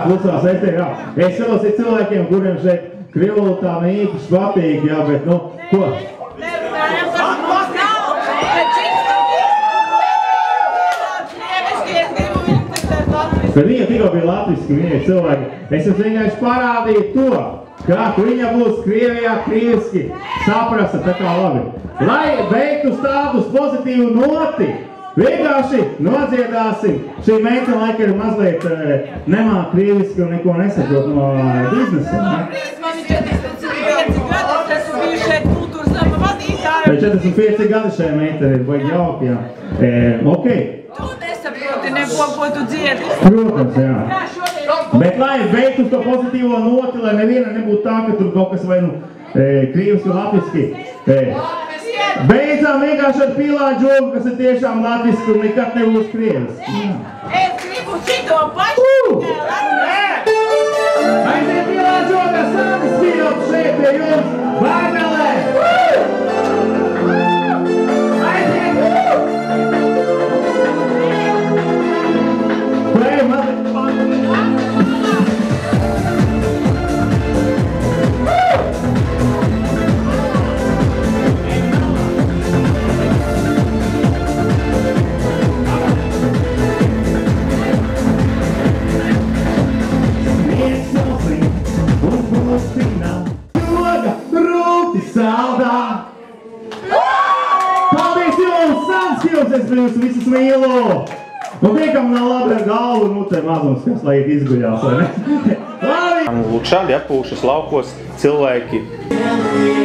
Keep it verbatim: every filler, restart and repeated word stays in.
klusās, es te, jā. Es skatos, ir cilvēkiem, kuriem šeit Krievulu tā ne īpaši patīk, jā, bet, nu, ko? Nerunājam par Moskavu, bet Bet viņa tikko bija latviski, viņa ir cilvēki. Es jums vienkārši parādīju to, kā viņa būs Krievijā krieviski saprasta, tā kā labi. Lai beigtu stādus pozitīvu noti, vienkārši nodziedāsim. Šī meitene laika ir mazliet nemāk krieviski un neko nesaprot no biznesa. Man ir četrdesmit pieci gadi, es esmu bijuši šeit kultūras nama vadītāju. četrdesmit pieci gadi šai meitene ir, vajag jauki, jā. E, ok. Tu nesaproti neko, ko tu dziedi. Protams, jā. Bet lai beigtu to pozitīvo noti, lai neviena nebūtu tā, ka tur kaut kas vai nu e, krieviski un latviski. E, beidzām vienkārši ar Pilāģogu, kas ir tiešām latviski un nekad nebūs krievis. Es gribu šito pašu. Aiziet Pilāģoga, sākas Filps šeit pie jums, Bārnelē! Paldies jums, Sans jums, es jūs visus mīlu! Un tiekam nav labi ar galvu, nu te mazums, kas lai iet izguļās, vai ne? Labi! Lūk, šādi atpūšas laukos cilvēki.